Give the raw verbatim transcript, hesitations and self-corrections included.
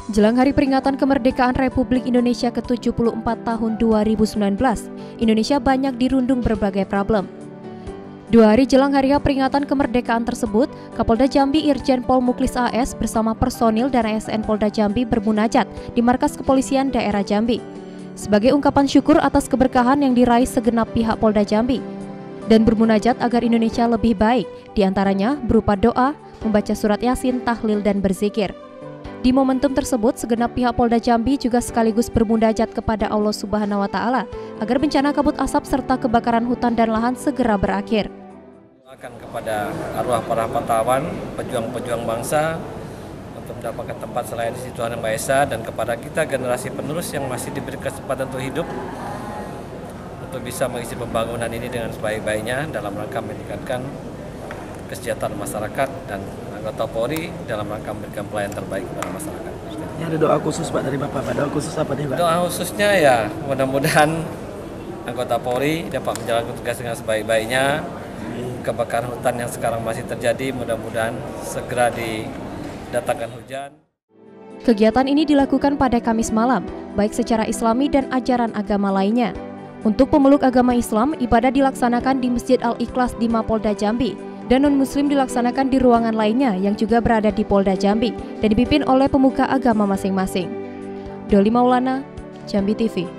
Jelang Hari Peringatan Kemerdekaan Republik Indonesia ke tujuh puluh empat tahun dua ribu sembilan belas, Indonesia banyak dirundung berbagai problem. Dua hari jelang Hari Peringatan Kemerdekaan tersebut, Kapolda Jambi Irjen Pol Muklis A S bersama personil dan A S N Polda Jambi bermunajat di Markas Kepolisian Daerah Jambi sebagai ungkapan syukur atas keberkahan yang diraih segenap pihak Polda Jambi dan bermunajat agar Indonesia lebih baik, diantaranya berupa doa, membaca surat Yasin, tahlil, dan berzikir. Di momentum tersebut, segenap pihak Polda Jambi juga sekaligus bermunajat kepada Allah Subhanahu wa Ta'ala agar bencana kabut asap serta kebakaran hutan dan lahan segera berakhir. Akan kepada arwah para pahlawan, pejuang-pejuang bangsa untuk mendapatkan tempat selain di Tuhan Yang Maha Esa, dan kepada kita generasi penerus yang masih diberi kesempatan untuk hidup untuk bisa mengisi pembangunan ini dengan sebaik-baiknya dalam rangka meningkatkan kesejahteraan masyarakat dan anggota Polri dalam rangka memberikan pelayanan terbaik kepada masyarakat. Ini ada doa khusus Pak dari Bapak, Pak. Doa khusus apa nih Pak? Doa khususnya ya mudah-mudahan anggota Polri dapat menjalankan tugas dengan sebaik-baiknya. Kebakaran hutan yang sekarang masih terjadi mudah-mudahan segera didatangkan hujan. Kegiatan ini dilakukan pada Kamis malam, baik secara Islami dan ajaran agama lainnya. Untuk pemeluk agama Islam, ibadah dilaksanakan di Masjid Al-Ikhlas di Mapolda Jambi, dan non-muslim dilaksanakan di ruangan lainnya yang juga berada di Polda Jambi dan dipimpin oleh pemuka agama masing-masing. Doli Maulana, Jambi T V.